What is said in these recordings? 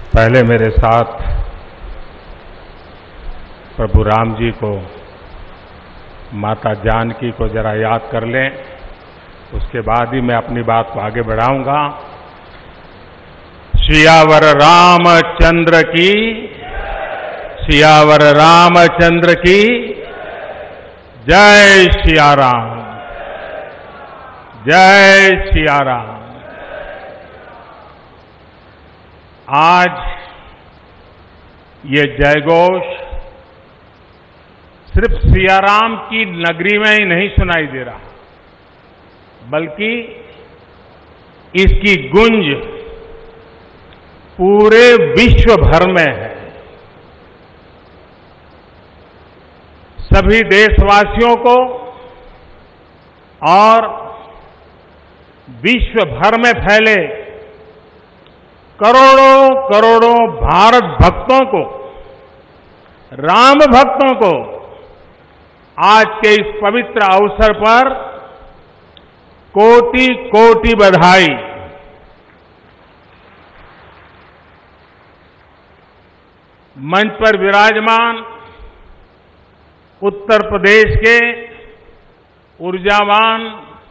पहले मेरे साथ प्रभु राम जी को, माता जानकी को जरा याद कर लें, उसके बाद ही मैं अपनी बात को आगे बढ़ाऊंगा। सियावर रामचंद्र की, सियावर रामचंद्र की जय सिया राम, जय सिया राम। आज ये जयघोष सिर्फ सियाराम की नगरी में ही नहीं सुनाई दे रहा, बल्कि इसकी गूंज पूरे विश्व भर में है। सभी देशवासियों को और विश्व भर में फैले करोड़ों करोड़ों भारत भक्तों को, राम भक्तों को आज के इस पवित्र अवसर पर कोटि कोटि बधाई। मंच पर विराजमान उत्तर प्रदेश के ऊर्जावान,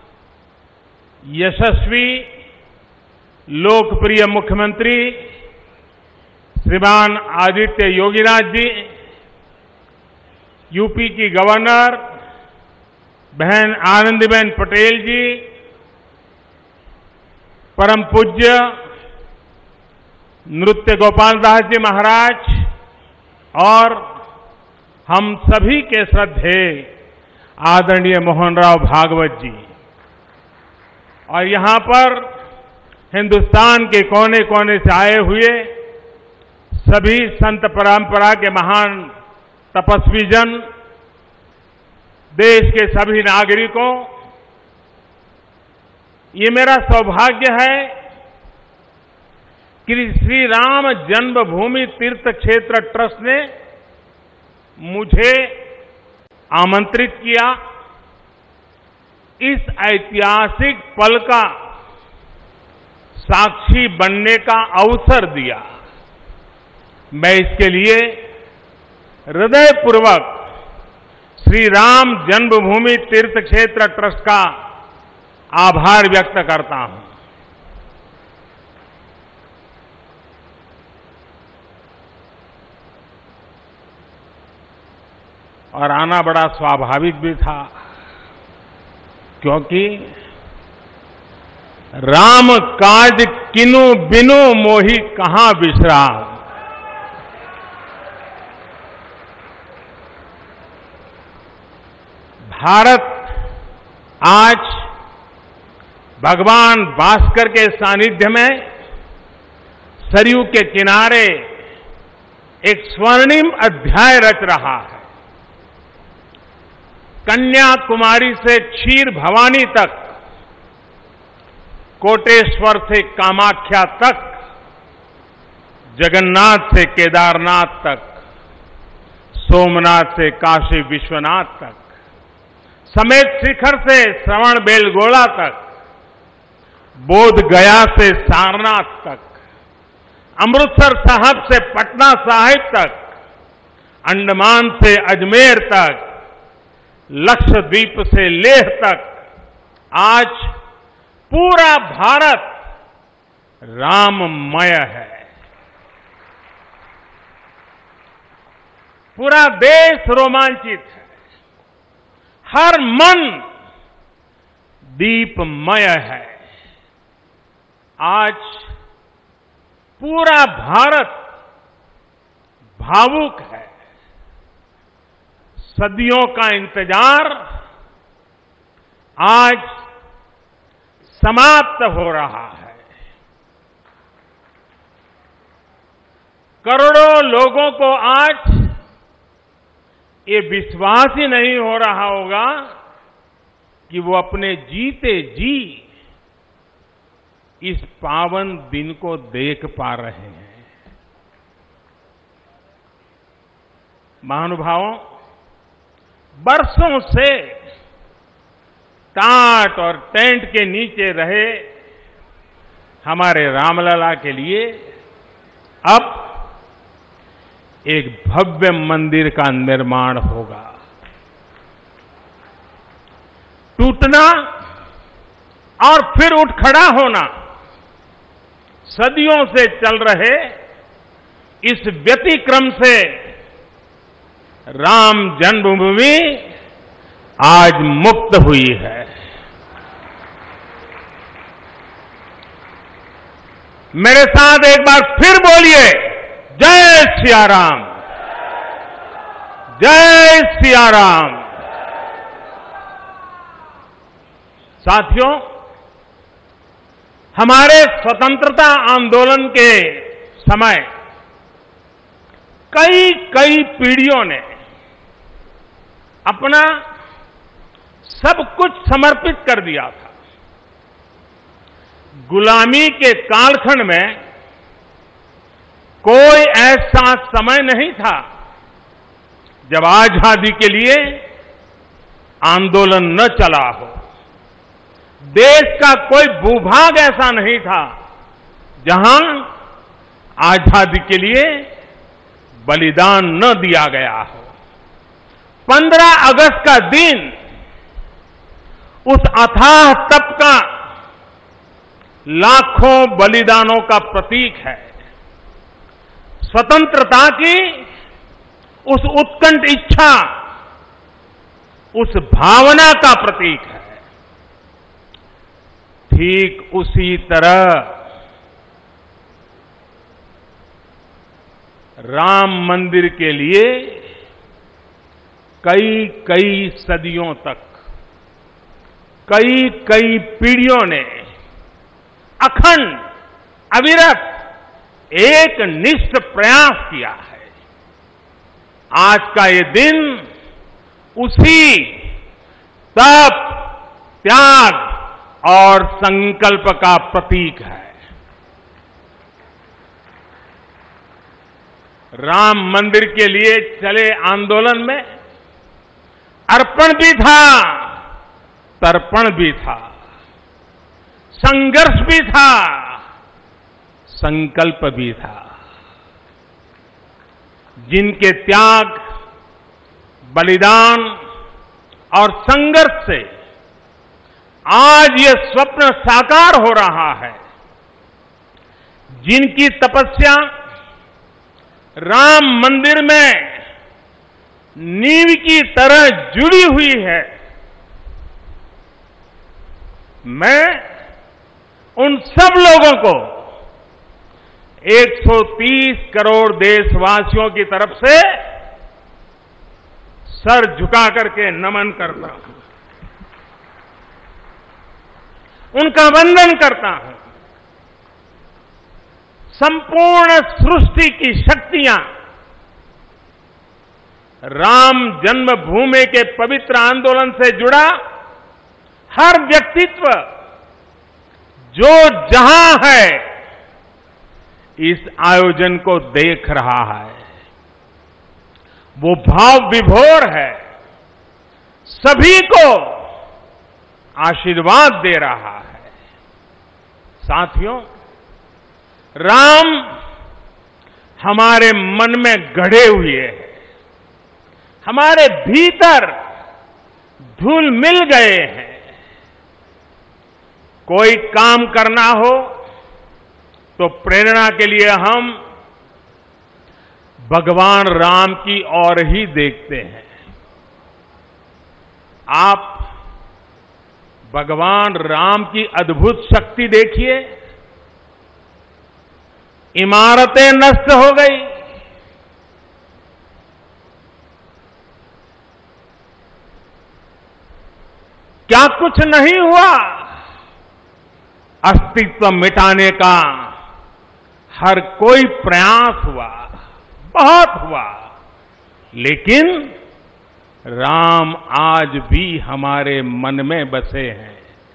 यशस्वी, लोकप्रिय मुख्यमंत्री श्रीमान आदित्य योगीनाथ जी, यूपी की गवर्नर बहन आनंदीबेन पटेल जी, परम पूज्य नृत्य गोपाल दास जी महाराज और हम सभी के श्रद्धेय आदरणीय मोहनराव भागवत जी, और यहां पर हिंदुस्तान के कोने कोने से आए हुए सभी संत परंपरा के महान तपस्वी जन, देश के सभी नागरिकों, ये मेरा सौभाग्य है कि श्री राम जन्मभूमि तीर्थ क्षेत्र ट्रस्ट ने मुझे आमंत्रित किया, इस ऐतिहासिक पल का साक्षी बनने का अवसर दिया। मैं इसके लिए हृदयपूर्वक श्री राम जन्मभूमि तीर्थ क्षेत्र ट्रस्ट का आभार व्यक्त करता हूं। और आना बड़ा स्वाभाविक भी था, क्योंकि राम काज किनु बिनु मोहि कहां विश्राम। भारत आज भगवान भास्कर के सानिध्य में सरयू के किनारे एक स्वर्णिम अध्याय रच रहा है। कन्याकुमारी से क्षीर भवानी तक, कोटेश्वर से कामाख्या तक, जगन्नाथ से केदारनाथ तक, सोमनाथ से काशी विश्वनाथ तक, समेत शिखर से श्रवण बेलगोला तक, बोध गया से सारनाथ तक, अमृतसर साहब से पटना साहिब तक, अंडमान से अजमेर तक, लक्षद्वीप से लेह तक, आज पूरा भारत राममय है। पूरा देश रोमांचित है, हर मन दीपमय है। आज पूरा भारत भावुक है। सदियों का इंतजार आज समाप्त हो रहा है। करोड़ों लोगों को आज ये विश्वास ही नहीं हो रहा होगा कि वो अपने जीते जी इस पावन दिन को देख पा रहे हैं। महानुभावों, बरसों से टाट और टेंट के नीचे रहे हमारे रामलला के लिए अब एक भव्य मंदिर का निर्माण होगा। टूटना और फिर उठ खड़ा होना सदियों से चल रहे इस व्यतिक्रम से राम जन्मभूमि आज मुक्त हुई है। मेरे साथ एक बार फिर बोलिए, जय सिया राम, जय सिया राम। साथियों, हमारे स्वतंत्रता आंदोलन के समय कई पीढ़ियों ने अपना सब कुछ समर्पित कर दिया था। गुलामी के कालखंड में कोई ऐसा समय नहीं था जब आजादी के लिए आंदोलन न चला हो। देश का कोई भूभाग ऐसा नहीं था जहां आजादी के लिए बलिदान न दिया गया हो। 15 अगस्त का दिन उस अथाह तप का लाखों बलिदानों का प्रतीक है। स्वतंत्रता की उस उत्कंठ इच्छा, उस भावना का प्रतीक है। ठीक उसी तरह राम मंदिर के लिए कई सदियों तक कई पीढ़ियों ने अखंड अविरत एक निष्ठ प्रयास किया है। आज का ये दिन उसी तप, त्याग और संकल्प का प्रतीक है। राम मंदिर के लिए चले आंदोलन में अर्पण भी था, तर्पण भी था, संघर्ष भी था, संकल्प भी था। जिनके त्याग, बलिदान और संघर्ष से आज ये स्वप्न साकार हो रहा है, जिनकी तपस्या राम मंदिर में नींव की तरह जुड़ी हुई है, मैं उन सब लोगों को 130 करोड़ देशवासियों की तरफ से सर झुका करके नमन करता हूं, उनका वंदन करता हूं। संपूर्ण सृष्टि की शक्तियां राम जन्मभूमि के पवित्र आंदोलन से जुड़ा हर व्यक्तित्व जो जहां है इस आयोजन को देख रहा है, वो भाव विभोर है, सभी को आशीर्वाद दे रहा है। साथियों, राम हमारे मन में गढ़े हुए हैं, हमारे भीतर घुल मिल गए हैं। कोई काम करना हो तो प्रेरणा के लिए हम भगवान राम की ओर ही देखते हैं। आप भगवान राम की अद्भुत शक्ति देखिए। इमारतें नष्ट हो गई, क्या कुछ नहीं हुआ? अस्तित्व मिटाने का हर कोई प्रयास हुआ, बहुत हुआ, लेकिन राम आज भी हमारे मन में बसे हैं,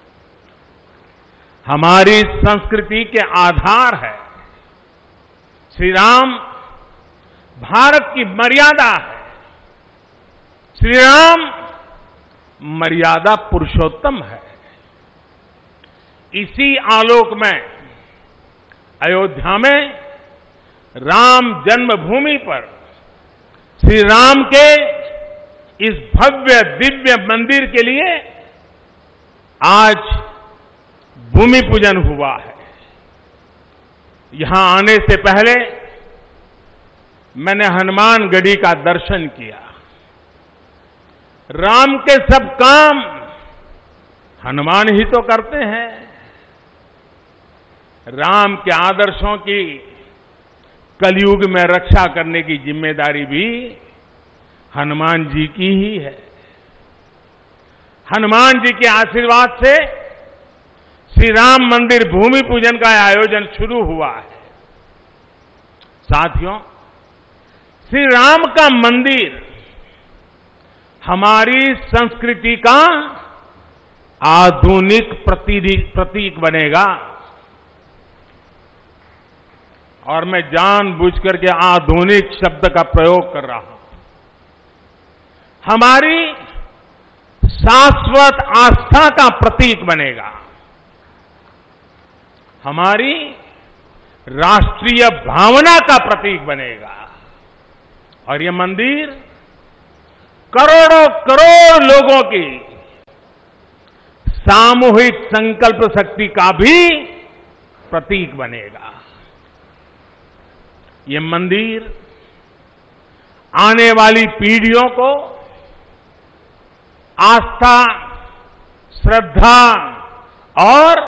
हमारी संस्कृति के आधार है। श्री राम भारत की मर्यादा है। श्री राम मर्यादा पुरुषोत्तम है। इसी आलोक में अयोध्या में राम जन्मभूमि पर श्री राम के इस भव्य दिव्य मंदिर के लिए आज भूमि पूजन हुआ है। यहां आने से पहले मैंने हनुमानगढ़ी का दर्शन किया। राम के सब काम हनुमान ही तो करते हैं। राम के आदर्शों की कलयुग में रक्षा करने की जिम्मेदारी भी हनुमान जी की ही है। हनुमान जी के आशीर्वाद से श्री राम मंदिर भूमि पूजन का आयोजन शुरू हुआ है। साथियों, श्री राम का मंदिर हमारी संस्कृति का आधुनिक प्रतीक बनेगा। और मैं जानबूझकर के आधुनिक शब्द का प्रयोग कर रहा हूं। हमारी शाश्वत आस्था का प्रतीक बनेगा। हमारी राष्ट्रीय भावना का प्रतीक बनेगा। और ये मंदिर करोड़ों करोड़ लोगों की सामूहिक संकल्प शक्ति का भी प्रतीक बनेगा। ये मंदिर आने वाली पीढ़ियों को आस्था, श्रद्धा और